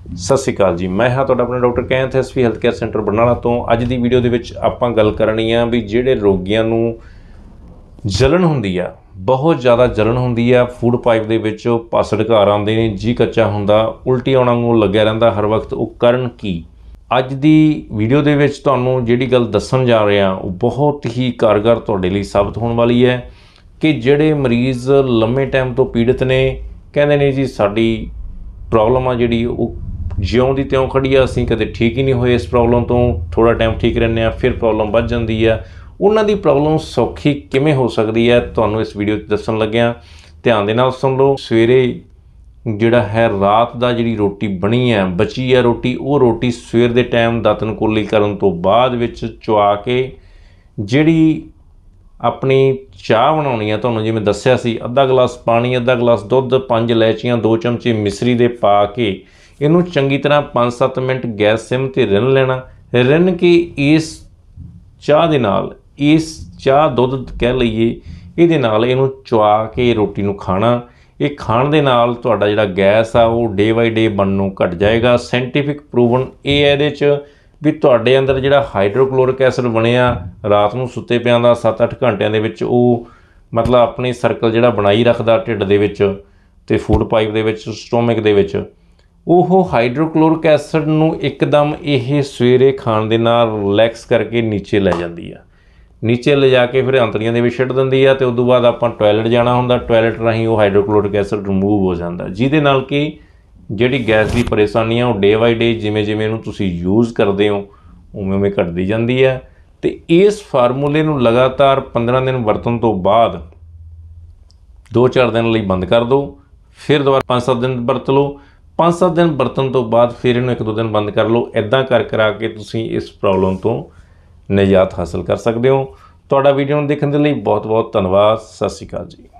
सत श्री अकाल जी। मैं हाँ तुहाडा अपना doctor Kainth SP health care centre Barnala तो अज की वीडियो दे विच आपां गल करनी आ भी जिहड़े रोगियां नूं जलन हुंदी आ, बहुत ज़्यादा जलन हुंदी आ, फूड पाइप दे विच पस ढकार आउंदे ने, जी कच्चा हुंदा, उल्टी आउण वांगू लग्या रहिंदा हर वक्त, वो करन की? अज दी वीडियो दे विच तुहानूं जिहड़ी गल दस्सण जा रहे हां वो बहुत ही कारगर तुहाडे लई साबित होण वाली है कि जिहड़े मरीज़ लंबे टाइम तो पीड़ित ने, कहंदे ने जी साडी प्रॉब्लम आ जिहड़ी वो ज्यों दी त्यों खड़ी आ, असीं कदे ठीक ही नहीं होए इस प्रॉब्लम तो, थोड़ा टाइम ठीक रहने आ फिर प्रॉब्लम वध जांदी आ। उन्हां दी प्रॉब्लम सौखी किवें हो सकदी है तुहानूं इस वीडियो दस्सण लग्या, ध्यान दे नाल सुण लो। सवेरे जिहड़ा है रात दा जिहड़ी रोटी बनी है, बची है रोटी, वो रोटी सवेर दे टाइम दातन कुरली करन तो बाद विच चवा के जिहड़ी अपनी चाह बनाउणी है, तुहानूं जिवें दस्सिया सी, अद्धा गिलास पानी, अद्धा गिलास दुध, 5 इलायचियां, 2 चमचे मिश्री दे पा के इनू चंगी तरह 5-7 मिनट गैस सिम ते रिन लेना। रिन के इस चाह दे नाल, इस चाह दुध कह लईए, इहदे नाल इनू चवा के रोटी नू खाना। ये खाण दे नाल तुहाडा जिहड़ा गैस आ वो डे बाई डे बननों घट जाएगा। साइंटिफिक प्रूवन ये है इहदे च भी तुहाडे अंदर जिहड़ा हाइड्रोक्लोरिक एसिड बनिया रात नूं सुत्ते पिआं दा 7-8 घंटिਆਂ ਦੇ ਵਿੱਚ ਉਹ मतलब अपनी सर्कल जिहड़ा बनाई रखदा ढिੱਡ ਦੇ ਵਿੱਚ ਤੇ फूड पाइप ਦੇ ਵਿੱਚ, स्टोमिक ਦੇ ਵਿੱਚ, ਉਹ ਹਾਈਡਰੋਕਲੋਰਿਕ ਐਸਿਡ ਨੂੰ ਇੱਕਦਮ ਇਹ ਸਵੇਰੇ ਖਾਣ ਦੇ ਨਾਲ ਰਿਲੈਕਸ ਕਰਕੇ ਨੀਚੇ ਲੈ ਜਾਂਦੀ ਆ। ਨੀਚੇ ਲਿਜਾ ਕੇ ਫਿਰ ਅੰਤੜੀਆਂ ਦੇ ਵਿੱਚ ਛੱਡ ਦਿੰਦੀ ਆ ਤੇ ਉਸ ਤੋਂ ਬਾਅਦ ਆਪਾਂ ਟਾਇਲਟ ਜਾਣਾ ਹੁੰਦਾ, ਟਾਇਲਟ ਰਾਹੀਂ ਉਹ ਹਾਈਡਰੋਕਲੋਰਿਕ ਐਸਿਡ ਰਿਮੂਵ ਹੋ ਜਾਂਦਾ, ਜਿਹਦੇ ਨਾਲ ਕਿ ਜਿਹੜੀ ਗੈਸ ਦੀ ਪਰੇਸ਼ਾਨੀ ਆ ਉਹ ਡੇ ਬਾਈ ਡੇ ਜਿਵੇਂ ਜਿਵੇਂ ਇਹਨੂੰ ਤੁਸੀਂ ਯੂਜ਼ ਕਰਦੇ ਹੋ ਉਵੇਂ ਉਵੇਂ ਘਟਦੀ ਜਾਂਦੀ ਹੈ। ਤੇ ਇਸ ਫਾਰਮੂਲੇ ਨੂੰ ਲਗਾਤਾਰ 15 ਦਿਨ ਵਰਤਣ ਤੋਂ ਬਾਅਦ 2-4 ਦਿਨ ਲਈ ਬੰਦ ਕਰ ਦਿਓ, ਫਿਰ ਦੁਬਾਰਾ 5-7 ਦਿਨ ਵਰਤ ਲਓ, 5-7 दिन बरतन तो बाद फिर इन्हूं 1-2 दिन बंद कर लो। इदां कर करा के तुसीं इस प्रॉब्लम तो निजात हासिल कर सकते हो। तुहाडा वीडियो नूं देखण दे लई बहुत बहुत धन्नवाद। सत श्री अकाल जी।